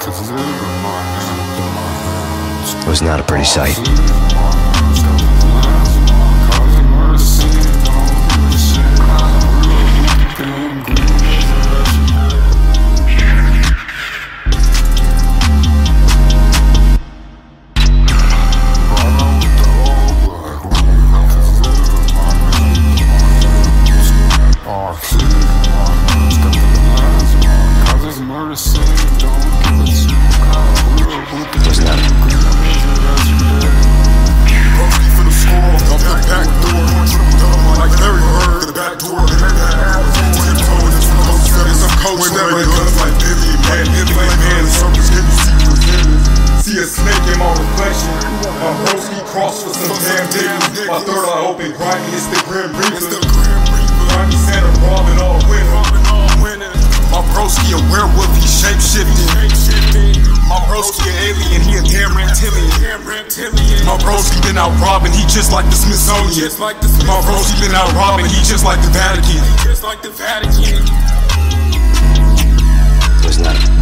It was not a pretty sight. See a snake in my reflection. My broski cross for some damn dick. My third eye open, grimy, it's the Grim Reaper. Grimy Santa robbing all winning. My broski a werewolf, he shape-shifting. My broski an alien, he a damn reptilian. My broski been out robbing, he just like the Smithsonian. My broski been out robbing, he just like the Vatican. It was not